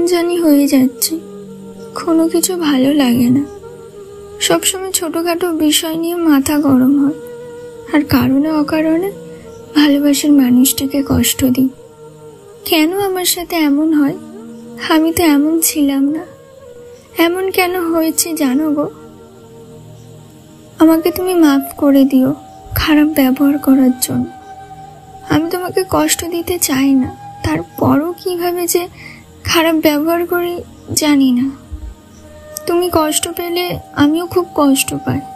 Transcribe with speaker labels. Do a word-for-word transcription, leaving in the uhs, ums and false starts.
Speaker 1: জানি হয়ে যাচ্ছে, কোনো কিছু ভালো লাগে না। সবসময় ছোটখাটো বিষয় নিয়ে মাথা গরম হয়, আর কারণে অকারণে ভালোবাসার মানুষটাকে কষ্ট দিই। কেন আমার সাথে এমন হয়? আমি তো এমন ছিলাম না। এমন কেন হয়েছে জানো গো? আমাকে তুমি মাফ করে দিও খারাপ ব্যবহার করার জন্য। আমি তোমাকে কষ্ট দিতে চাই না, তারপরও কিভাবে যে খারাপ ব্যবহার করি জানি না। তুমি কষ্ট পেলে আমিও খুব কষ্ট পাই।